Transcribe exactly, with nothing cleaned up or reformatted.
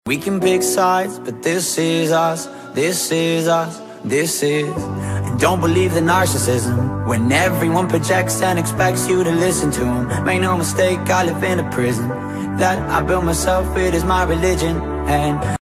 We can pick sides, but this is us, this is us, this is. And don't believe the narcissism, when everyone projects and expects you to listen to them. Make no mistake, I live in a prison that I built myself, it is my religion. And